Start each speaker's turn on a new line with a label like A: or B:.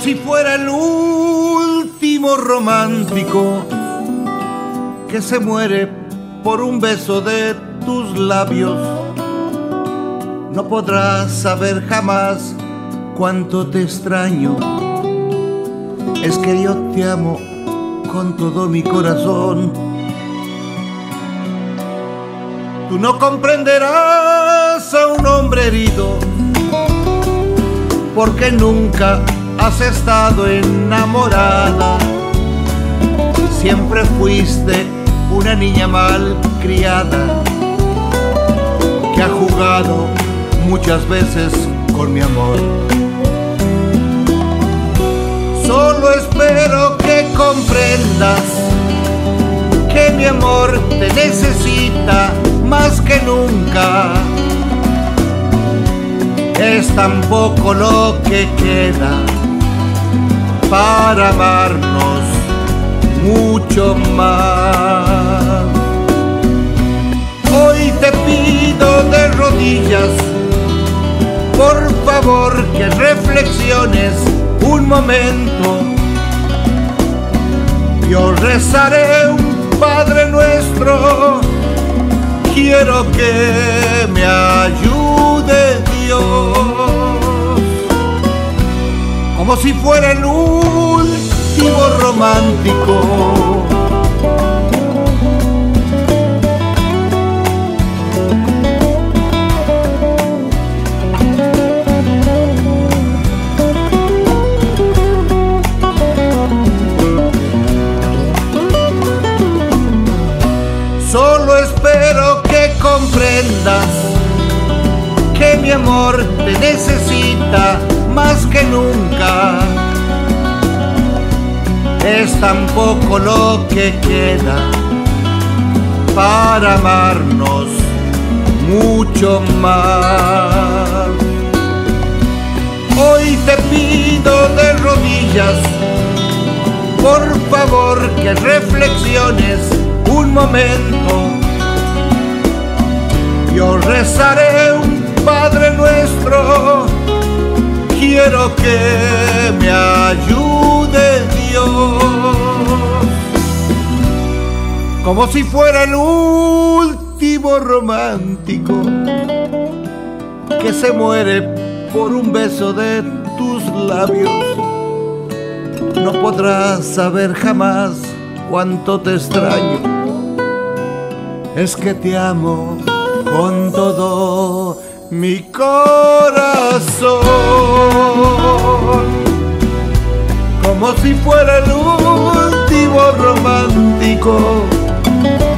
A: si fuera el último romántico que se muere por un beso de tus labios. No podrás saber jamás cuánto te extraño. Es que yo te amo con todo mi corazón. Tú no comprenderás a un hombre herido, porque nunca has estado enamorada. Siempre fuiste una niña mal criada, que ha jugado muchas veces con mi amor. Solo espero que comprendas que mi amor te necesita más que nunca. Es tan poco lo que queda para amarnos mucho más. Hoy te pido de rodillas, por favor que reflexiones un momento. Yo rezaré un Padre Nuestro, quiero que me ayude Dios, como si fuera el último romántico. Solo espero que comprendas que mi amor te necesita más que nunca. Es tan poco lo que queda para amarnos mucho más. Hoy te pido de rodillas, por favor que reflexiones un momento. Yo rezaré un Padre Nuestro, quiero que me ayude Dios, como si fuera el último romántico que se muere por un beso de tus labios. No podrás saber jamás cuánto te extraño. Es que te amo con todo mi corazón, como si fuera el último romántico